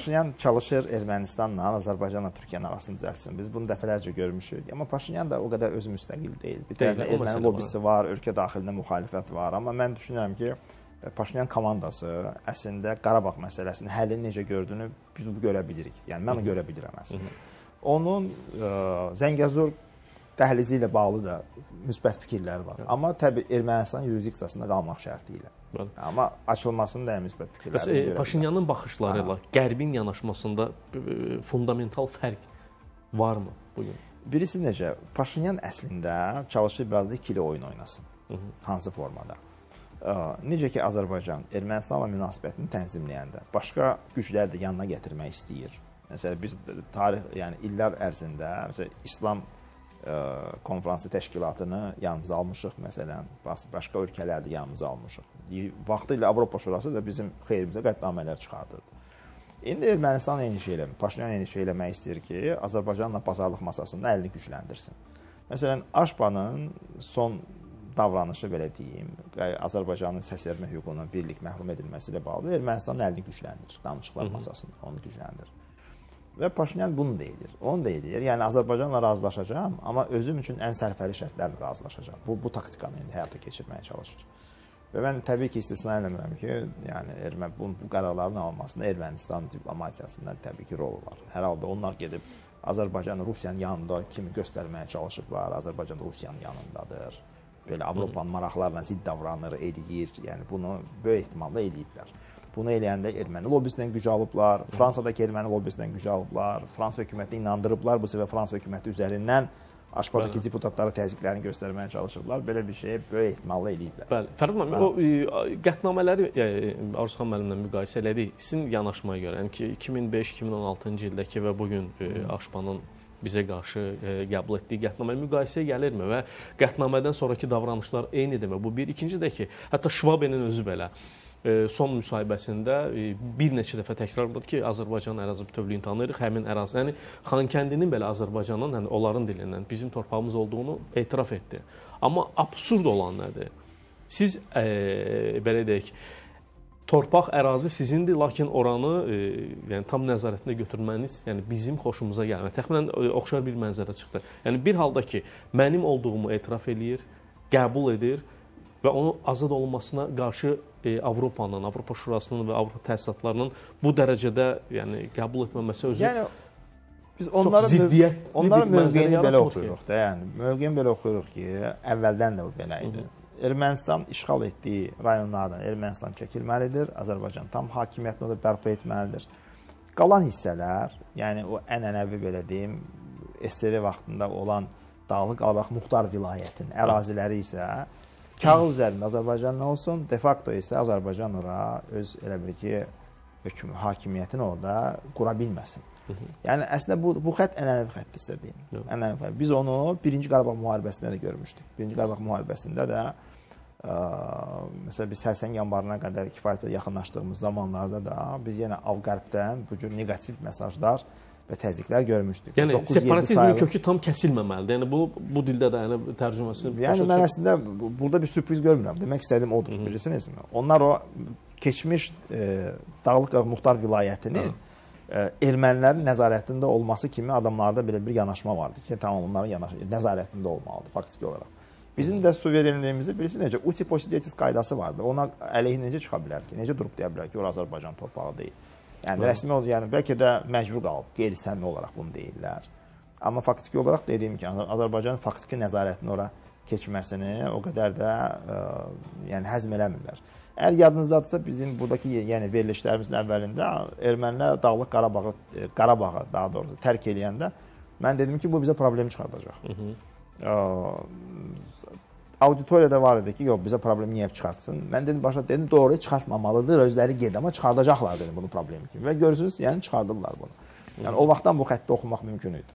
Paşinyan çalışır Ermənistanla, Azərbaycanla Türkiyənin arasını düzəltsin. Biz bunu dəfələrcə görmüşük. Amma Paşinyan da o qədər özü müstəqil deyil. Bir tərəfdə erməni lobisi var, ölkə daxilində müxalifət var. Amma mən düşünürəm ki, Paşinyan komandası əslində Qarabağ məsələsinin həllini necə gördüyünü biz görə bilirik. Yəni mən onu görə bilirəm əslində. Onun Zəngəzur dəhlizi ilə bağlı da müsbət fikirləri var. Amma təbii Ermənistan yurisdiksiyasında qalmaq şərti ilə. Amma açılmasının da müsbət fikirləri var. Paşinyanın baxışları ilə Qərbin yanaşmasında fundamental fərq varmı bugün? Birisi necə? Paşinyan əslində çalışır biraz da ikili oyun oynasın. Hansı formada? Necə ki, Azərbaycan Ermənistanla münasibətini tənzimləyəndə başqa gücləri də yanına gətirmək istəyir. Məsələn, biz tarix, yəni illər ərzində İslam konfransı təşkilatını yanımıza almışıq, məsələn, başqa ölkələri də yanımıza almışıq. Vaxtı ilə Avropa Şurası da bizim xeyrimizə qətnamələr çıxardırdı. İndi Ermənistan eyni şey eləmir. Paşinyan eyni şey eləmək istəyir ki, Azərbaycanla bazarlıq masasında əlini gücləndirsin. Məsələn, Aşpanın son davranışı, belə deyim, Azərbaycanın səs vermə hüququndan birlik məhrum edilməsi ilə bağlı Ermənistanın əlini gücləndirir, danışıqlar masasında onu gücləndirir. Və Paşinyan bunu deyilir, onu deyilir. Yəni, Azərbaycanla razılaşacağım, amma özüm üçün ən sərfəli şərtlərlə razılaşacağım. Bu taktikanı indi həyata keçirməyə çalışır. Və mən təbii ki, istisna eləmirəm ki, yəni, bu qərarların alınmasında Ermənistan diplomatiyasında təbii ki, rolu var. Hər halda onlar gedib Azərbaycan Rusiyanın yanında kimi göstərməyə çalışıblar. Azərbaycan Rusiyanın yanındadır. Belə Avropanın maraqlarına zidd davranır, eləyir. Yəni, bunu böyük ehtimalla eləyiblər. Bunu eləyəndə erməni lobisindən güc alıblar, Fransadakı erməni lobisindən güc alıblar, Fransa hökuməti inandırıblar, bu səfər Fransa hökuməti üzərindən Aşpadakı deputatlara təzyiqlərini göstərməyə çalışırlar. Belə bir şeyə böyük ehtimalla eləyiblər. Bəli, Fərid müəllim, o qətnamələri Arzuxan müəllimlə müqayisə elədik. Sizin yanaşmaya görə, yəni ki, 2005-2016-cı ildəki və bugün Aşpanın bizə qarşı qəbul etdiyi qətnaməyə müqayisəyə gəlirmi və qətnamədən sonraki davranışlar eynidirmi? Bu bir. İkinci də ki, hətta Şvabenin özü belə son müsahibəsində bir neçə dəfə təkrarladı ki, Azərbaycan ərazi bütövlüyünü tanıyırıq, həmin ərazi, yəni Xankəndinin belə Azərbaycanın, yəni onların dilindən bizim torpağımız olduğunu etiraf etdi. Amma absurd olan nədir? Siz, belə deyək, torpaq ərazi sizindir, lakin oranı yəni, tam nəzarətində götürməniz yəni, bizim xoşumuza gəlmir. Təxminən oxşar bir mənzərə çıxdı. Yəni, bir halda ki, mənim olduğumu etiraf eləyir, qəbul edir və onu azad olunmasına qarşı Avropanın, Avropa Şurasının və Avropa təsisatlarının bu dərəcədə yəni, qəbul etməməsi özü yəni, biz onların mövqeyini belə oxuyuruq da, yəni, mövqeyini belə oxuyuruq ki, əvvəldən də o belə idi. Ermənistan işğal etdiyi rayonlardan Ermənistan çəkilməlidir, Azərbaycan tam hakimiyyətini orada bərpa etməlidir. Qalan hissələr, yəni o ənənəvi belə deyim, SSR vaxtında olan Dağlıq Qarabağ Muxtar vilayətinin əraziləri isə kağız üzərində Azərbaycanın olsun, de facto isə Azərbaycan ora öz elə bir ki, hakimiyyətini orada qura bilməsin. Yəni, əslində bu xətt ənənəvi xətt hissə deyim. Biz onu 1-ci Qarabağ müharibəsində də görmüşdük. 1-ci Qarabağ müharibəsində də məsələn, biz Sərsəng yanvarına qədər kifayətlə yaxınlaşdığımız zamanlarda da biz yenə Av-Qərbdən bu cür negativ mesajlar və təzyiqlər görmüşdük. Yəni, separatizmin kökü tam kəsilməməlidir. Yəni, bu dildə də tərcüməsi... Yəni, mən əslində burada bir sürpriz görmürəm. Demək istədiyim odur, bilirsinizmi? Onlar o keçmiş Dağlıq Qarabağ Muxtar vilayətinin ermənilərin nəzarətində olması kimi adamlarda belə bir yanaşma vardı ki, tamam, onların nəzarətində olmalıdır, faktiki olaraq. Bizim də suverenliyimizi birisi necə, uti posidetis qaydası vardı. Ona əleyhi necə çıxa bilər ki, necə durub deyə bilər ki, o Azərbaycan torpağı deyil. Yəni, rəsmi oldu, yəni, bəlkə də məcbur qalıb, qeyri-səmimi olaraq bunu deyirlər. Amma faktiki olaraq dediyim ki, Azərbaycanın faktiki nəzarətini ora keçməsini o qədər də yəni, həzm eləmirlər. Əgər yadınızdadırsa, bizim buradakı yəni, verilişlərimizin əvvəlində ermənilər Dağlıq Qarabağı daha doğrusu tərk eləyəndə mən dedim ki, bu bizə problem çıxardacaq. Auditoriyada var idi ki, yox, bizə problemi niyə çıxartsın? Mən dedim, doğru çıxartmamalıdır, özləri gedir, amma çıxardacaqlar dedim bunu problemi kimi. Və görürsünüz, yəni çıxardırlar bunu. Yəni, o vaxtdan bu xətti oxumaq mümkün idi.